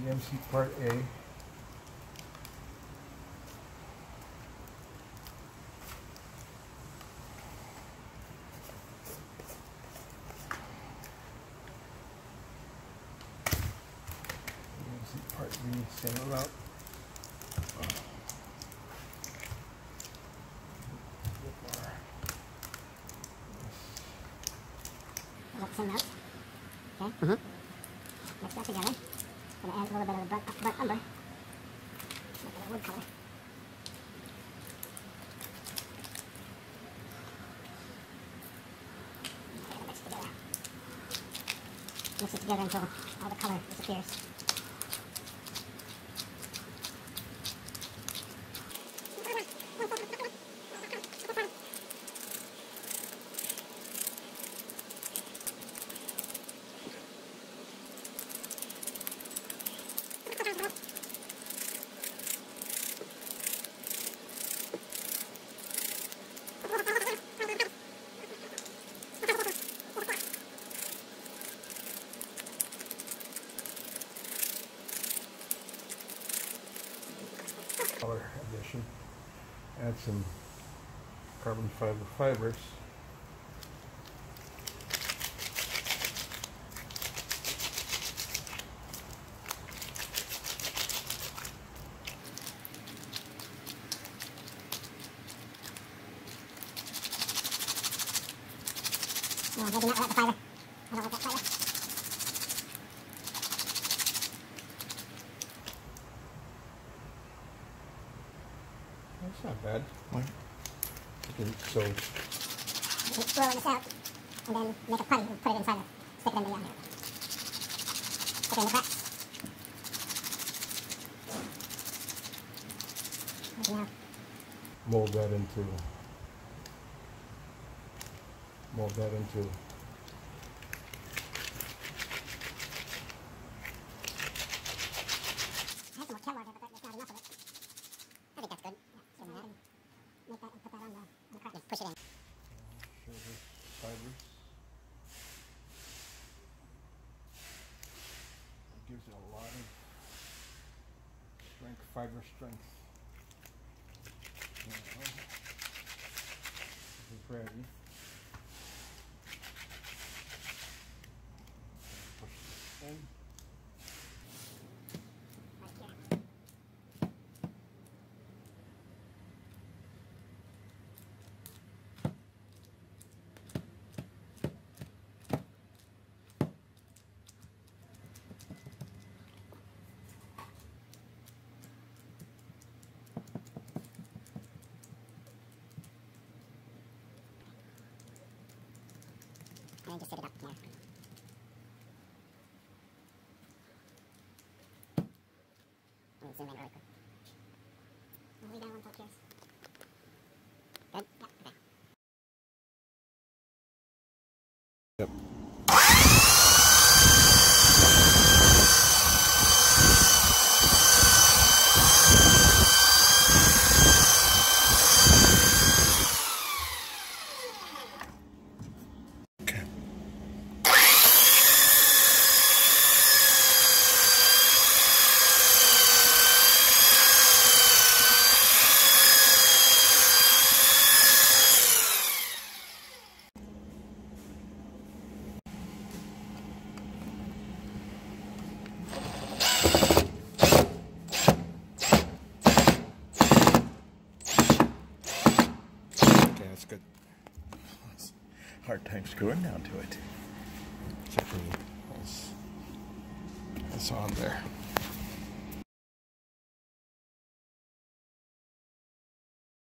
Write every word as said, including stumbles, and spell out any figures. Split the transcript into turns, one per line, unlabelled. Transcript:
G M C Part A. G M C Part B, same amount.
Same amount. Okay. Mm-hmm. Mix that together. Gonna add a little bit of burnt, burnt umber. Make it a wood color. Okay, mix it together. Mix it together until all the color disappears.
Color addition. Add some carbon fiber fibers.
No, maybe not without the fiber. I don't like that fiber.
That's not bad.
What?
You can, so
You can swirl this out and then make a putty and put it inside it. Stick it in the uh, stick it in the cracks. Now,
mold that into mold that into
I have some more Kevlar there, but that, that's not enough of it. I think that's good. Yeah, so that and make that and put that on the, on the crack. Just push it in.
show the fibers. It gives it a lot of strength, fiber strength. Now, this is ready. Push this in.
And then just sit it up here. Let me zoom in really quick. We'll leave that one till Pierce. Good? Yeah, okay.
Yep.
That's good. Hard time screwing down to it.
Checking what's on there.